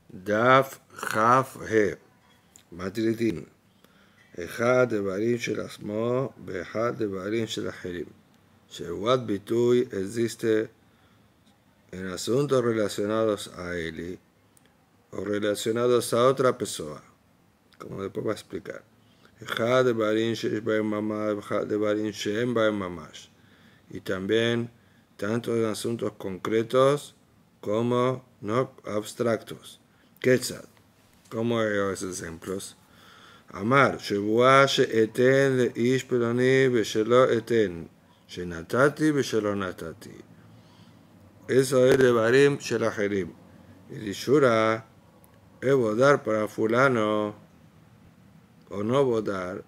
דף כ"ה מטרידין אחד דברים של עצמו באחד דברים של אחרים. Seguad bitul existe en asuntos relacionados a él o relacionados a otra persona, como después va a explicar. אחד דברים שיש בהם ממש ואחד דברים שאין בהם ממש. Y también tanto en asuntos concretos como no abstractos. Quetzal, como esos ejemplos. אמר, שבועה שאתן לאיש פלוני ושלא אתן, שנתתי ושלא נתתי. Eso es דברים של אחרים. Y dishura, he vodar para fulano, o no vodar,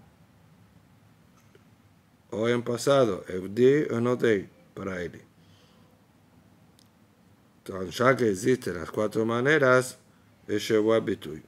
o en pasado, di o no di para él. Entonces, ya que existen las cuatro maneras, es שבועה ביטוי.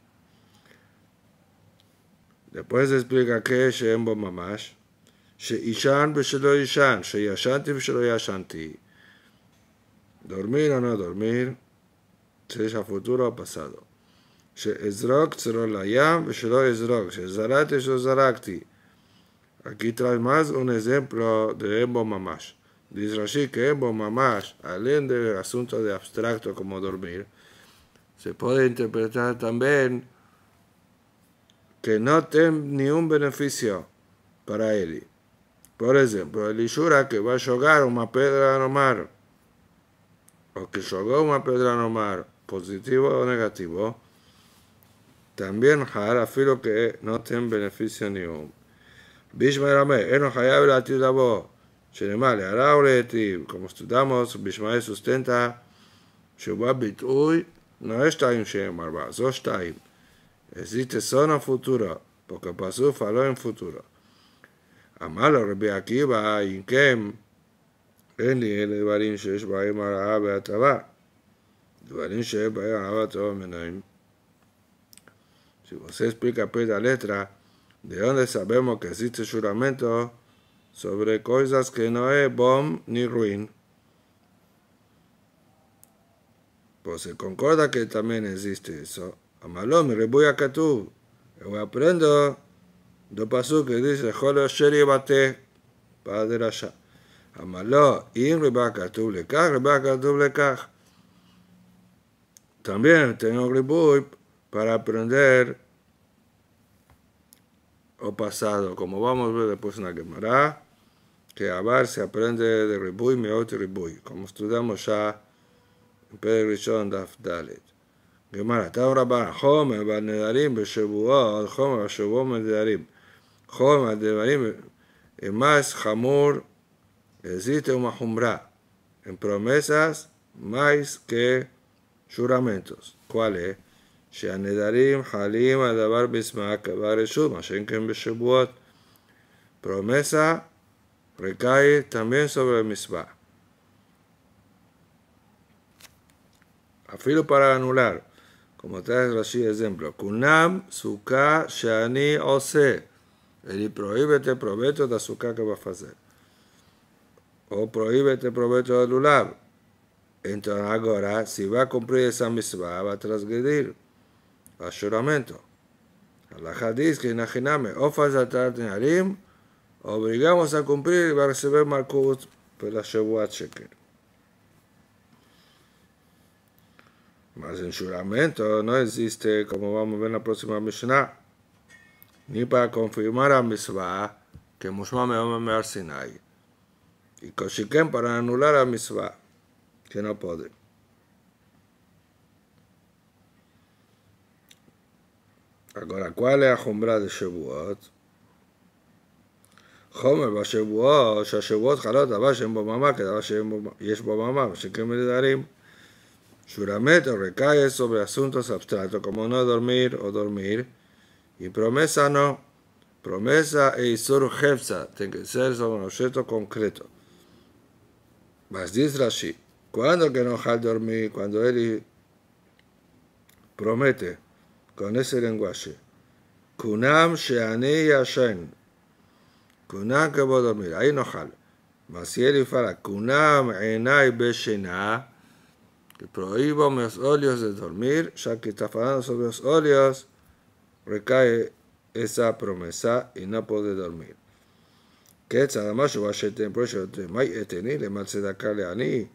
Después explica que es שאין בו ממש, שישן ושלא ישן, שישנתי ושלא ישנתי. Dormir o no dormir, sea futuro o pasado. שאזרוק צרור לים ושלא אזרוק, שזרקתי ושלא זרקתי. Aquí trae más un ejemplo de en bo mamash. Dice Rashi que en bo mamash, além de asuntos de abstracto como dormir, se puede interpretar también que no tiene ni un beneficio para él. Por ejemplo, el Ishura que va a jugar una pedra no mar, o que jugó una pedra no mar, positivo o negativo, también hará filo que no tiene beneficio ni un. Bishmael no hayav la tidabo, shenemar le hará oreti, como estudiamos, Bishmael sustenta, שבועה ביטוי, no es time shenemar ba, so time. Existe solo futuro, porque pasó faló en futuro. Amalo Rabbi Akiva, Inkem, אין לי אלה דברים שיש בהם הרעה והטבה. דברים שיש בהם הרעה והטבה מנועים. Si você explica pues la letra, ¿de dónde sabemos que existe juramento sobre cosas que no es bom ni ruin? Pues se concorda que también existe eso. Amaló, mi rebuy a Katú. Yo aprendo do pasú que dice, Jolo Sheri Bate, Padre Rasha. Amaló, in Reba Katú lekaj, Reba Katú lekaj. También tengo rebuy para aprender o pasado, como vamos a ver después en la Gemara, que Abar se aprende de rebuy, meot rebuy, como estudiamos ya en Perek Rishon Daf Dalet. Gemara, Tau Rabban, Chomer b'nedarim b'shevuot, Chomer b'shevuot b'nedarim. Chomer b'nedarim es más jamur, existe una jumbra en promesas más que juramentos. ¿Cuál es? שהנדרים חלים על דבר בשמה כברשות, מה שאין כן בשבועות. Promesa recae también sobre el misma. Afilo para anular, como trae Rashi ejemplo, Kunam suka shani ose. Ele prohíbete provecho da suka que va a hacer. O prohíbete provecho del lulav. Entonces ahora, si va a cumplir esa misma, va a transgredir al juramento. Allah dice que Najiname, ofas a Tartinarim, obligamos a cumplir y va a recibir Malkut por la Shevuat Sheker. Mas en juramento no existe, como vamos a ver en la próxima Mishnah, ni para confirmar a Misvah que Mushma me va a Sinai, y Koshiken para anular a Misvah, que no puede. Ahora, ¿cuál es la jumbra de Shevuot? Jomer בשבועות, שהשבועות חלות דבר שאין בו ממש, כדבר שיש בו ממש, שכן מדברים. Juramento recae sobre asuntos abstractos como no dormir o dormir, y promesa no. Promesa e isur hefza tiene que ser sobre un objeto concreto. Mas dice Rashi, ¿cuándo que no dejar dormir? Cuando él promete con ese lenguaje, Kunam sheani yashen, Kunam que voy a dormir, ahí no jal. Mas si él fala, Kunam enai beshena, prohíbo los óleos de dormir, ya que está hablando sobre los óleos, recae esa promesa y no puede dormir. Que además yo vaya a tener por eso, le mal se da cale a mí,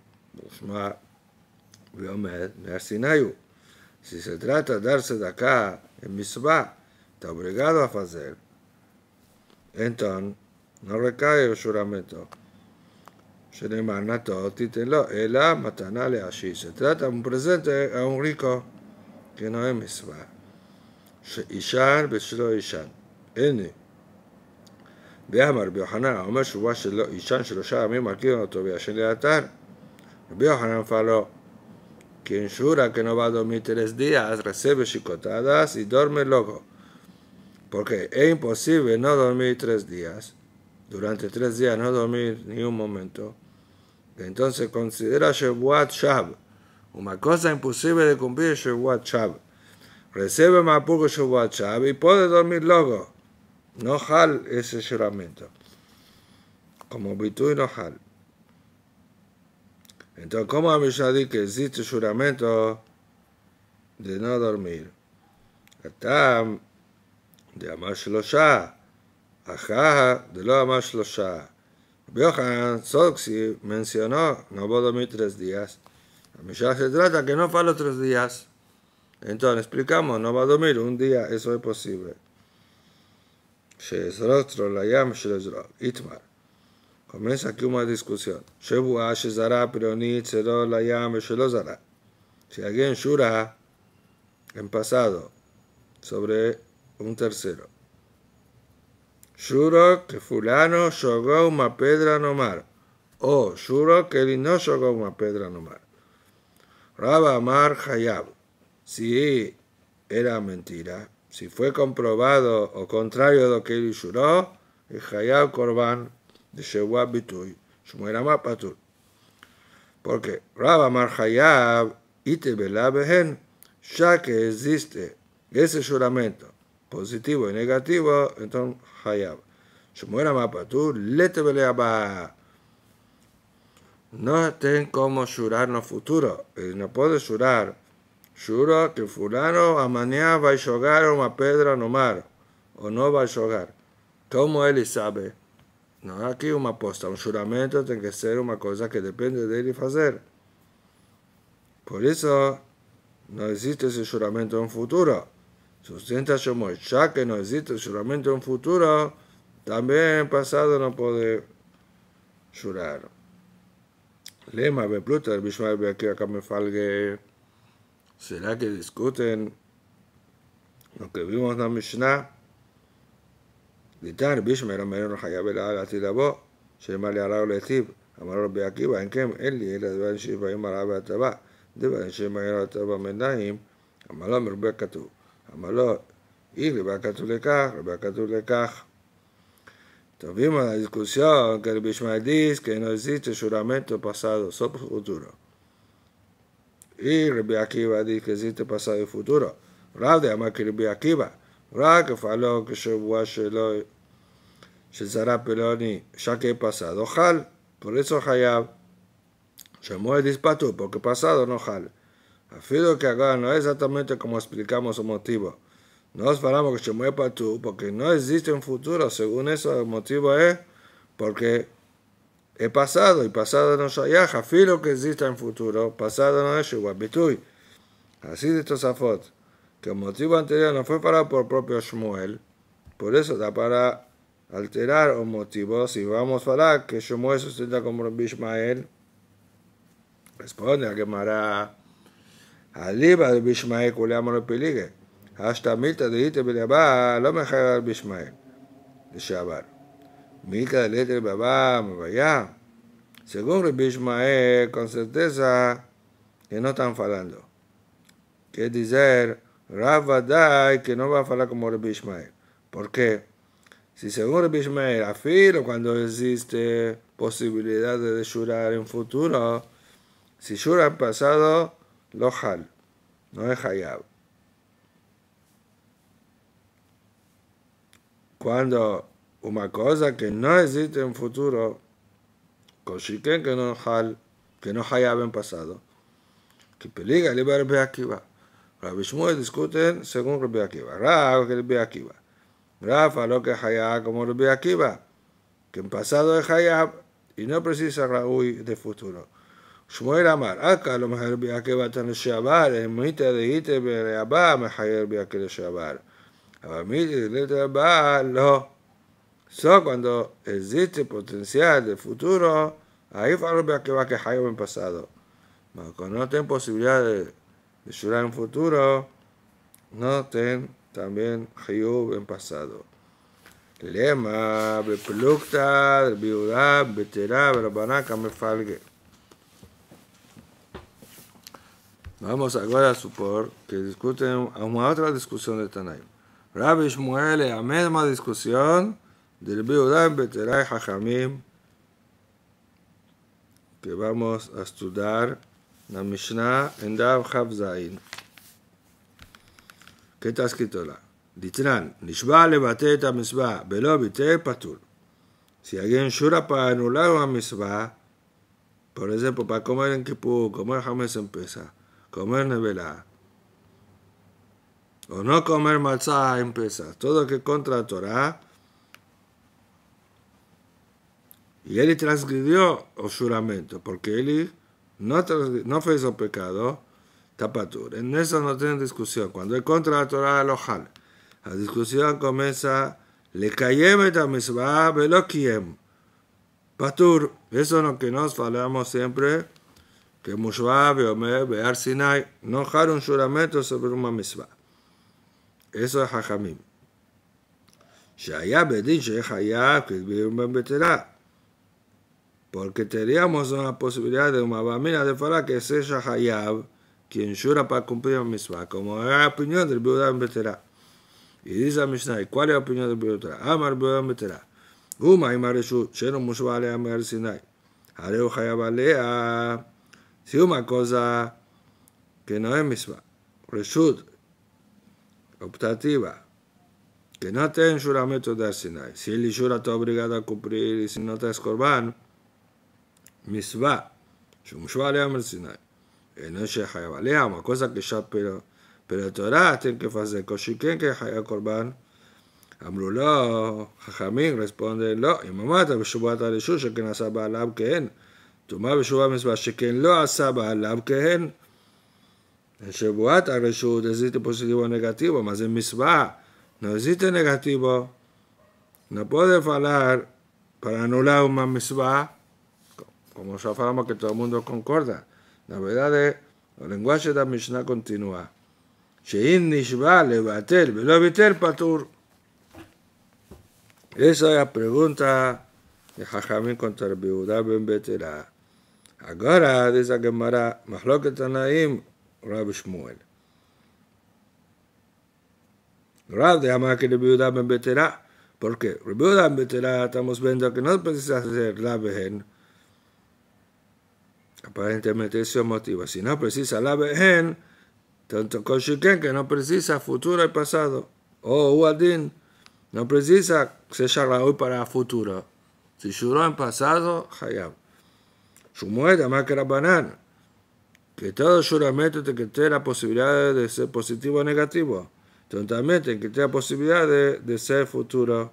si se trata de darse de acá en mitzvah, está obligado a hacer. Entonces, no recae el juramento. Se trata de un presente a un rico que no es mitzvah. שאישן ושלא אישן. הנה. ואמר רבי יוחנן, אומר שבועה שלא אישן 3 ימים מרכיבים אותו וישן לאתר. Rabbi Yohanan faló, quien jura que no va a dormir 3 días, recibe chicotadas y duerme luego. Porque es imposible no dormir 3 días. Durante 3 días no dormir ni un momento. Entonces considera Shevuat Shab. Una cosa imposible de cumplir Shevuat Shab. Recibe más poco Shevuat Shab y puede dormir luego. No hal ese juramento. Como Bitui no hal. Entonces, ¿cómo a Mishnah dice que existe juramento de no dormir? Atam de Amar Shlosha, Ajá de lo Amar Shlosha. Rabbi Yochanan Soxi mencionó, no voy a dormir 3 días. A Mishnah se trata que no falo 3 días. Entonces, explicamos, no va a dormir 1 día, eso es posible. Shezrotro layam shezro, itmar. Comienza aquí una discusión. Shebua shezara pironit zero layam shelozara. Si alguien jura en pasado sobre un tercero, juro que fulano jugó una pedra no mar, o juro que él no jugó una pedra no mar. Rabba Amar Hayab. Si era mentira, si fue comprobado o contrario de lo que él juró, el Hayab Korban de Shewah Bitui, Shmuel Patur. Porque Rabba Amar Hayab ite belabehen, ya que existe ese juramento positivo y negativo, entonces Hayab. Shmuel Patur, lete beleaba. No ten como jurar en el futuro, no puede jurar. Juro que fulano a mañana va a jugar una pedra no mar, o no va a jugar. ¿Cómo él sabe? No hay aquí una aposta, un juramento tiene que ser una cosa que depende de él hacer. Por eso no existe ese juramento en futuro. Sustenta Shomoy, ya que no existe el juramento en futuro, también en pasado no puede jurar. Lema, Bepluta, el Bishmael Beakia Kamefalge. ¿Será que discuten lo que vimos en la Mishnah? Ditan, Bishmael, Amerón, Hayabela, Latilabo, Shema le hará Letib, Amaror Beakiba, en Kem, Eli, el Advan Shiva, Imarabe Ataba, Devan Shema Ataba Mendaim, Amalom, Rebekatu, Amalom, y Rebekatu Lekach, Rebekatu Lekach. Entonces vimos la discusión que el Bishmael dice que no existe juramento pasado, solo futuro. Y Rabbi Akiva dice que existe pasado y futuro. Rav de Amar que Rabbi Akiva, Rav que faló que Shebua Shelo, Shezara Peloni, ya que es pasado, Jal, por eso Hayab, Shemuel dispató, porque pasado no Jal. Afirmo que acá no es exactamente como explicamos el motivo. Nos falamos que Shemuel patú, porque no existe un futuro, según eso el motivo es porque es pasado, y pasado no shayach, afirmo que existe en futuro, pasado no es Shewah Bitui. Así de Tosafot, que el motivo anterior no fue parado por el propio Shmuel, por eso da para alterar el motivo. Si vamos a hablar que Shmuel sustenta como Rabbi Ishmael, responde a Gemara, Aliba de Bishmael culeamos el peligue, hasta milta de ite belaba, lo mejor al Bishmael, de Shabar. Milka de letra babá, me vaya. Según Rabbi Ishmael, con certeza que no están falando. Quiere decir, Rav Vadai, que no va a hablar como Rabbi Ishmael. ¿Por qué? Si según Rabbi Ishmael, afirma cuando existe posibilidad de jurar en futuro, si jura en pasado, lo hal, no es hayab. Cuando una cosa que no existe en futuro, Koshiken que no hayab en pasado. Que peliga le va a Rabbi Akiva. Rabbi Shmuel discuten según Rabbi Akiva. Rav que Rabbi Akiva. Rav faló que Hayab como Rabbi Akiva, que en pasado es Hayab y no precisa Raúl de futuro. Shmuel Amar, acá lo mejor Rabbi Akiva tan Shabar, en mita de Ite Bereabá, me Hayab Rabbi Akiva Shabar. A mí de Bereabá, no. So, cuando existe potencial de futuro, ahí faló Rabbi Akiva que Hayab en pasado. Cuando no tienen posibilidad de Shura en futuro, no tienen también Hayub en pasado. Lema, Beplukta, Biudá, Beterá, Berabaná, Kamefalge. Vamos agora a supor que discuten uma outra discussão de Tanaim. Rabbi Shmuel é a mesma discussão de Biudá, Beterá e Hachamim que vamos a estudar na Mishnah en Dav Chav Zayin. ¿Qué está escrito lá? Ditran, Nishba levate et ha-misvah, velo bitel patur. Si alguien jura para anular una misvah, por ejemplo, para comer en Kippur, comer Hametz en Pesach, comer Nevelá, o no comer matzah en Pesach, todo que contra la Torah, y él transgredió el juramento, porque él no fue su pecado, tapatur. En eso no tienen discusión. Cuando es contra la Torah, lo jala. La discusión comienza, le kayem et ha-misvah velo kiyem. Patur. Eso es lo que nos falamos siempre, que Mushva veomer be'ar Sinai no jala un juramento sobre una misvah. Eso es Hachamim. Shaya bedin shehayab que vivir ben beterá. Porque teníamos una posibilidad de una bamina de Fará que sea Hayab, quien jura para cumplir la misma, como es la opinión del Biudá en Beterá. Y dice a Mishnah, ¿cuál es la opinión del Biudá? Amar Biudá en Beterá. Uma y Mareshut, Sheno Mushva alea Me'ar Sinai. Hareu Hayab alea. Si una cosa que no es misma, Reshut, optativa, que no tiene juramento de Sinai, si él jura está obligado a cumplir y si no está escorbán, misvah, Shumshva alea Me'ar Sinai. No es Hayab alea, una cosa que ya pero la Torah tiene que hacer, Koshiken que Hayab Korban, אמרו לו, חכמים, responde לא, אם אמרת בשבועת הרשות שכן עשה בעליו כהן, תאמר בשבועת מצווה שכן לא עשה בעליו כהן, en שבועת הרשות existe positivo o negativo, mas en misvah no existe negativo, no puede falar para anular una misvah, como ya falamos que todo el mundo concorda. La verdad es, el lenguaje de la Mishnah continúa. שאם נשבע לבטל ולא ביטל פטור. Esa es la pregunta de Jajamín contra el Biudá ben Beterá. Ahora dice la Gemara, Mahloket Tanaim, Rabbi Shmuel. Rab de Amar que el Biudá ben Beterá. ¿Por qué? El Biudá ben Beterá estamos viendo que no precisa hacer la vehen. Aparentemente eso motiva. Si no precisa la vehen, tanto con Shiken que no precisa futuro y pasado. O Uadin. No precisa ser Raúl para futuro. Si juró en pasado, Hayab. Shmuel, además que era banán, que todo juramento tiene que tener la posibilidad de ser positivo o negativo. Entonces también tiene que tener la posibilidad de ser futuro.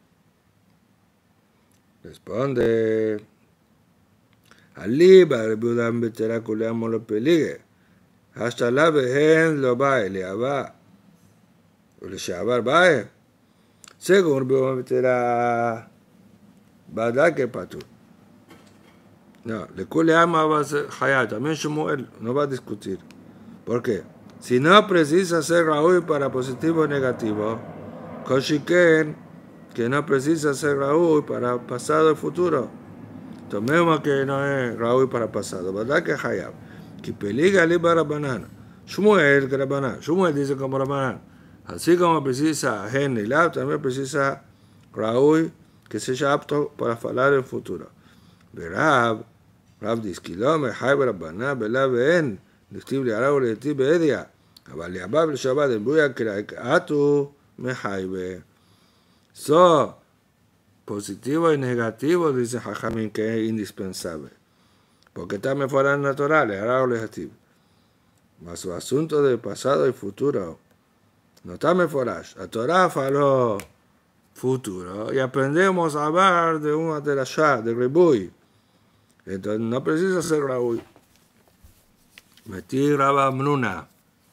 Responde. Aliba, el Biudá ben Beterá, culeamos lo peligue. Hasta la vehen lo va, le aba. O le shabar va. Según Biudá ben Beterá, va a dar que patur. No, le culeamos va a ser Hayab. También Shmuel no va a discutir. ¿Por qué? Si no precisa ser Raúl para positivo o negativo, Koshiken, que no precisa ser Raúl para pasado y futuro. Tomemos que no es Raúl para pasado, ¿verdad que Hayab? Que peliga liba Rabbanan. Shmuel que Rabbanan. Shmuel dice como Rabbanan. Así como precisa Gen y Lab, también precisa Raúl que sea apto para hablar en futuro. Rab dice que no me Hayab Rabbanan, ¿verdad? Ven. Dictib le Raúl le dictib Edia. אבל ליבב לשבת en buya atu me Hayab. So, positivo y negativo, dice Jajamín, que es indispensable. Porque también fueran naturales, ahora lo negativo. mas su asunto de pasado y futuro no está meforash. La Torah faló futuro y aprendemos a hablar de una de las de Ribuy. Entonces no precisa ser Raúl. Metí Rabba Mnuna.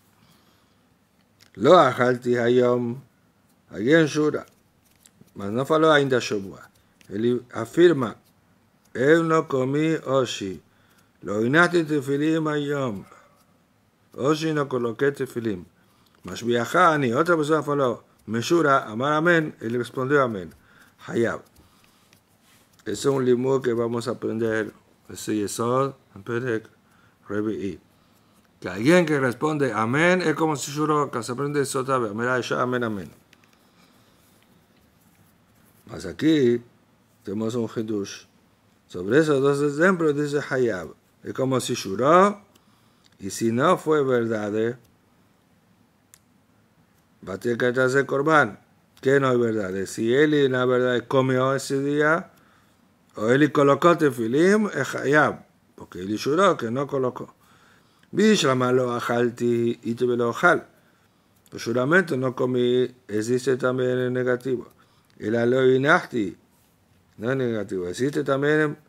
Lo ajalti hayom. Alguien shura. Mas no faló ainda Shabua. Él afirma. Él no comí oshi. Lo inati tefilim hayom. Oshi no coloqué tefilim. Mas viajani. Otra persona faló. Meshura, amar amén. Él respondió amén. Hayab. Es un limud que vamos a aprender. Ese yesod. En Perek Revi'i. Que alguien que responde amén es como si juró que se aprende eso otra vez. Mira, ya amén, amén. Mas aquí tenemos un hidush. Sobre esos dos ejemplos dice Hayab. Es como si juró y si no fue verdad, va a tener que hacer corbán. ¿Qué no es verdad? Si él en la verdad comió ese día o él colocó tefilim, es Hayab. Porque él juró que no colocó. Bishlama lo ajalti y te lo ojal. El juramento no comí existe también en negativo. El aloinahti no es negativo, existe también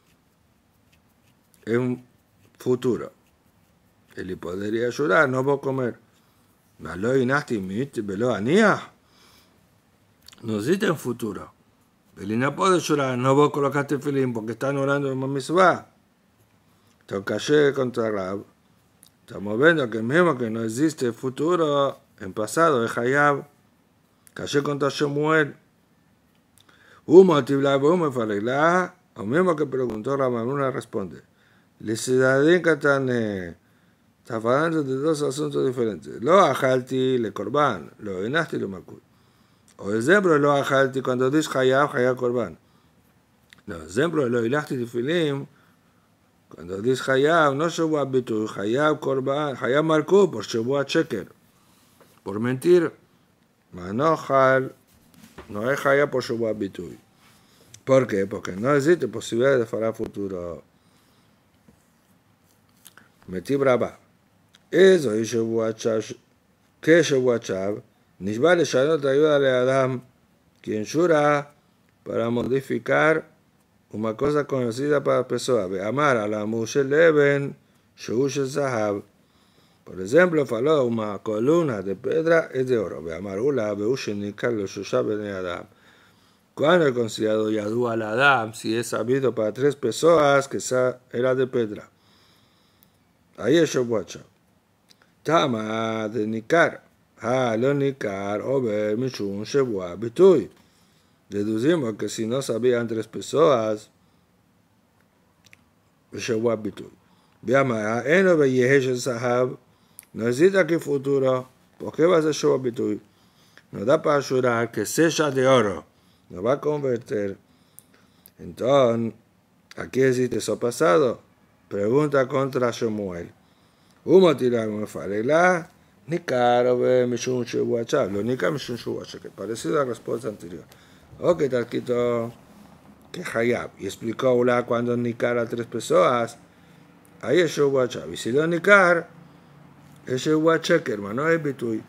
en futuro. Él podría jurar, no voy a comer. Aloinahti mit velo anía. No existe en futuro. Él no puede jurar, no voy a colocar tefilín porque están orando en Mamisbah. Entonces, contra Rab. Estamos viendo que mismo que no existe futuro en pasado, es Hayab. Caché contra Shemuel. Humo tiblaba, humo faregla. O mismo que preguntó Ramanuna responde. Le ciudadín que está hablando de dos asuntos diferentes. Lo ajalti, le corban. Lo inasti, lo makul. O ejemplo, lo ajalti, cuando dice Hayab, Hayab corban. Lo ejemplo, lo inasti de filim. Cuando dice Hayab, no Shabua Bitu, Hayab Korban, Hayab marcó por Shabua Cheker, por mentir, Manojal, no es Hayab por Shabua Bitu. ¿Por qué? Porque no existe posibilidad de fará futuro. Metí brava. Eso es Shabua Chav, que Shabua Chav, Nishba le Shanot ayuda a Adam, quien jura para modificar una cosa conocida para personas. Amar a la Mushel Leven, Shush Zahab. Por ejemplo, faló una columna de piedra es de oro. Amar Ula, Beushenikar, los Shushab en Adam. Cuando he considerado Yadu al Adam, si es sabido para 3 personas que era de piedra. Ahí es Shabwacha. Tama de Nikar. Ha, lo Nikar, Ober, Mishun, Shabwa, Bitui. Deducimos que si no sabían 3 personas, Shabbat Bitul. Veamos, Eno Beyehesh Sahab, no existe aquí futuro, ¿por qué va a ser Shabbat Bitul? No da para jurar que sea de oro, no va a convertir. Entonces, aquí existe eso pasado. Pregunta contra Shemuel. Umo tiramos faregla, Nikar Obe Mishun Shabbat, lo Nikar Mishun Shabbat, que parecido a la respuesta anterior. O que está escrito que Hayab. Y explicó cuando Nikar a 3 personas. Ahí es Shabbat Chav. Y si no Nikar, es Shabbat Cheker, hermano, es Bitui.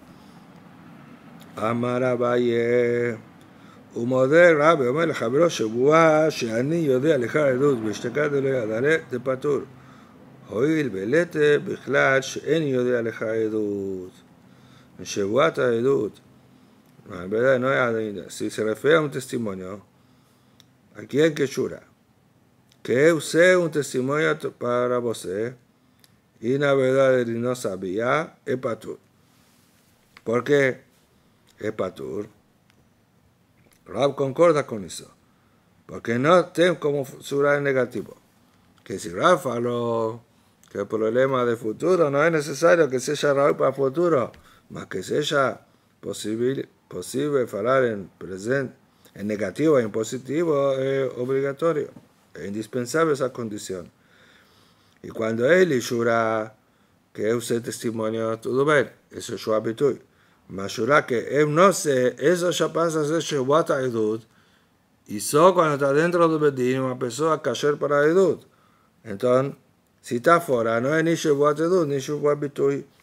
Amar Abaye. ומודה רבי אומר לחברו שבועה שאני יודע לך עדות ואשתקד אלוהי דפטור. הואיל ולית בכלל שאין יודע לך עדות. שבועת העדות. verdad no es si se refiere a un testimonio, ¿a quién que jura? Que usé un testimonio para vos y la verdad no sabía, es patur. ¿Por qué es patur? Rab concorda con eso. Porque no tengo como jurar en negativo. Que si Rab faló que el problema de futuro no es necesario que sea Rab para futuro, más que sea posible hablar en presente, en negativo y en positivo es obligatorio, es indispensable esa condición. Y cuando él jura que use testimonio, todo bien, eso es su hábito. Mas jura que él no sé, eso ya pasa a ser Shevuat Edut, y solo cuando está dentro del Bedín, una persona kasher para Edut. Entonces, si está fuera, no es ni Shevuat Edut, ni Shevuat Bitui.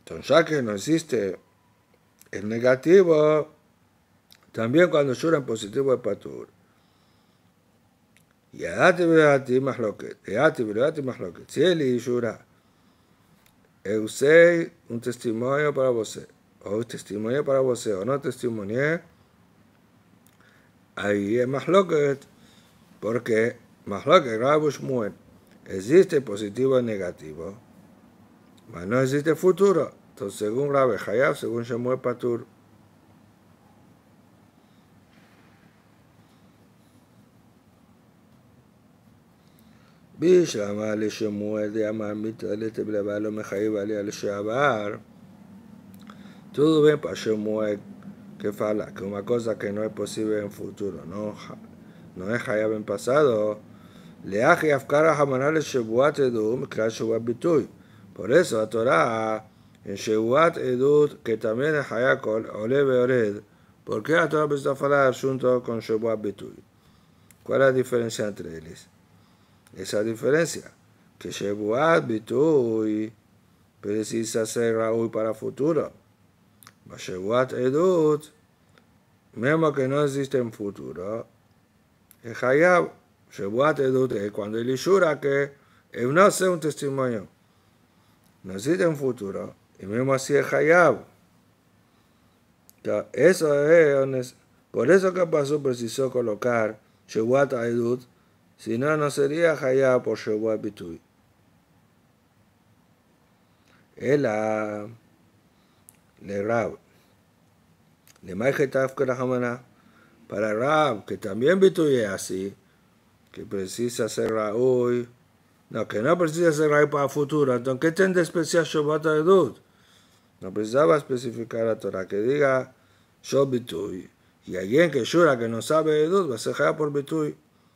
Entonces, ya que no existe el negativo, también cuando shura en positivo es patur. Y adati veati mahloket, eati veati mahloket. Si él shura, eu sei un testimonio para você, o testimonio para você, o no testimonié, ahí es mahloket, porque mahloket, Rav Shmuel, existe positivo y negativo, mas no existe futuro. Entonces, según Rabbi Hayav, según Shmuel patur. בשלמה לשמואל דאמר מתעלת בלבד לא מחייב עליה לשעבר. Todo bien para Shmuel que fala que una cosa que no es posible en futuro, no es hayab en pasado, le hace afkara hamaná le shebuat edut, mikra shebuat bituy. Por eso la Torah en shebuat edut, que también es hayab ole veored, ¿por qué la Torah empieza a hablar junto con shebuat bituy? ¿Cuál es la diferencia entre ellos? Esa diferencia, que shebuat bituy precisa ser raúl para futuro. Shebuat edut, mismo que no existe en futuro, es hayab. Shebuat edut es cuando él jura que él no hace un testimonio, no existe en futuro, y mismo así es hayab. Eso es, por eso que pasó precisó colocar shebuat edut, si no, no sería hayab por shebuat bituy. Ela le Rab, le Maijetav que la jamana, para Rab, que también bituy es así, que precisa ser Raúl, no, que no precisa ser Raúl para el futuro. Entonces, ¿qué tiene de especial Shebuat Edut? No precisaba especificar la Torah, que diga yo bituy, y alguien que jura que no sabe Edut va a ser Hayab por bituy.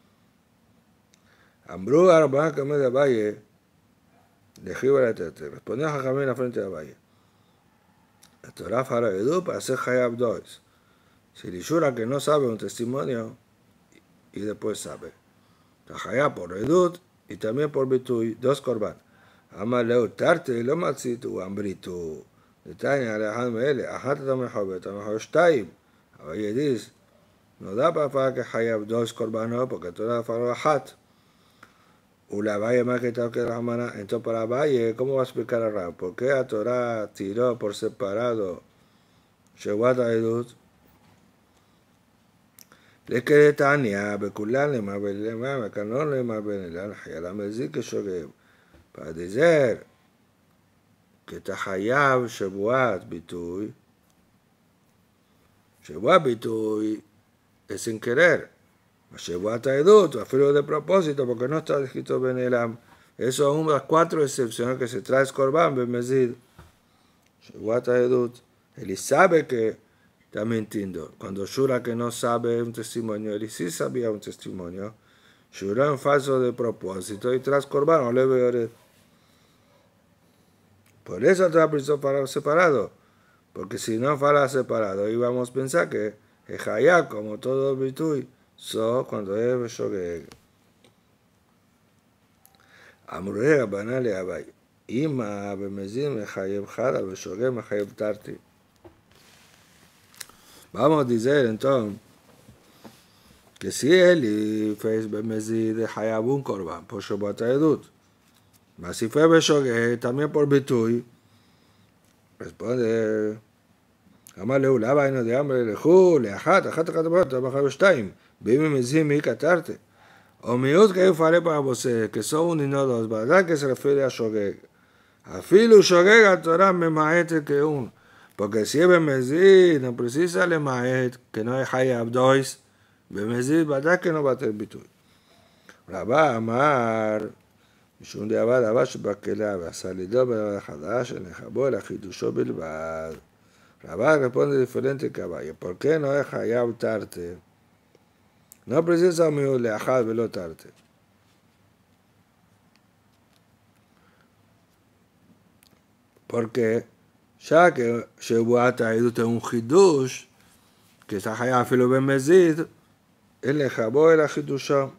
Ambrú a Rabban Kameh de Abaye, de Jibar Tete, respondió a Jajamé en la frente de Abaye. La Torah fala Edut para ser Hayab 2. Si le jura que no sabe un testimonio, y después sabe. Hayab por Edut y también por bituy, dos korban. Amaleu tarte lo matzitu ambritu. Detanya alejad meele, ajat tamehobet, tamehobet shtaim. Abaye dice, no da para que Hayab dos korbanos, porque toda la fala ajat. Ula Abaye más que tal que la jamana. Entonces para Abaye, ¿cómo va a explicar a Rab? ¿Por qué la Torah tiró por separado Shebuat Edut? לכי לתניא, בכולן למעבד למעבד, וכנון למעבד אלן, חיילה מזיק כשוגב. פרדיזר, כתחייב שבועת ביטוי, שבועת ביטוי es sin querer. Shebuat Edut, afilo de propósito, porque no está escrito Ben Elam. Eso es una de las 4 excepciones que se trae Korban Ben Mezid. Shebuat Edut, él sabe que está mintiendo. Cuando jura que no sabe un testimonio, él sí sabía un testimonio, juró en falso de propósito y tras Korban, no le veo. Por eso te precisó para separado, porque si no fuera separado, íbamos a pensar que es hayab, como todo bituy, cuando es shogeg. Amrei Rabbanan le Abaye, Ima bemezid mechayeb chada, beshogeg mechayeb tarti. Vamos a decir entonces que si él fez bemezid de hayab un korban por Shebuat Edut, mas si fue beshogeg también por bituy, responde אמר לו, למה היינו דאמר לכו, לאחת, אחת הכתבות, אחת ושתיים, ואם מזים מי כתרתי. O miut que yo faré para você, que son un y no dos, ¿verdad? Que se refiere a shogeg. Afilu shogeg a Torah me maete que un. Porque si es bemezid, no precisa le maet, que no es hayab dois, bemezid, ¿verdad? Que no va a tener bituy. Rabá amar, משום דאבד אבד שבכלה, והסלידו בלבד החדש, הנחבו אל החידושו בלבד. Rabá responde diferente que Abaye. ¿Por qué no es hayab tarte? No precisa miut leachad velo tarte. Porque ya que Shebuat Edut es un hidush, que está hayab filo ben mezid, él le jabó el hidusho.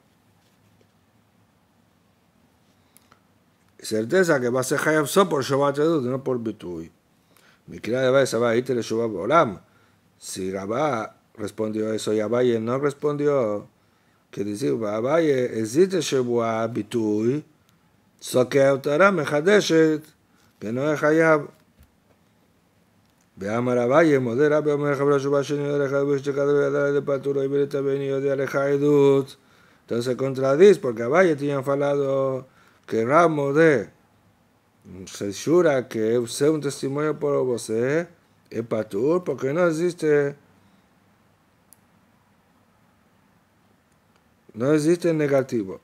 Certeza que va a ser hayab solo por Shebuat Edut, no por bituy. Mi querida de Abaye, Sabá, Ite le Shubá Bolam. Si Rabá respondió eso y Abaye no respondió, que dice, Abaye, existe Shubá Bitui, Soke Autara Mejadeshet, que no es Hayab. Veamos Abaye, Modera, veamos el Jabra Shubá Sheni, de Jabra Shekadre, de Paturo, y Bereta Benio, de Alejaidut. Entonces contradice, porque Abaye tenían falado que Ramo de se jura que usé un testimonio por você es patur, porque no existe negativo.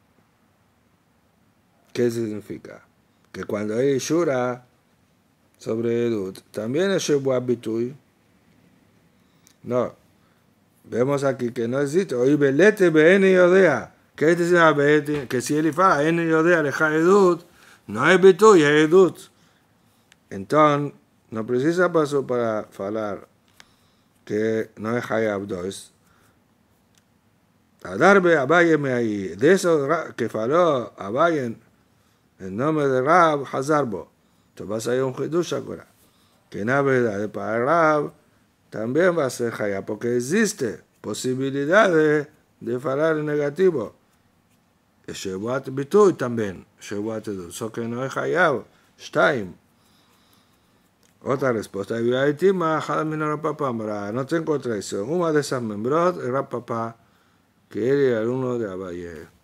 ¿Qué significa? Que cuando hay jura sobre Edut, también es Shebuah Bitui. No. Vemos aquí que no existe. Oí belete beene yodea. ¿Qué dice que si él fa ene yodea leja Edut, no hay Bitui, es Edut. Entonces, no precisa paso para hablar que no es Hayab 2. Adarbe Abaye me ahí. De eso que faló Abaye en nombre de Rab Hazarbo. Entonces vas a ir un Hidush ahora. Que en la verdad para Rab también va a ser Hayab, porque existe posibilidad de falar en negativo. Es Shebuat Bitui también. Shebuat Edut. So que no es Hayab. Shtaim. Otra respuesta. No tengo traición. Una de esas membros era papá, que era el alumno de Abaye.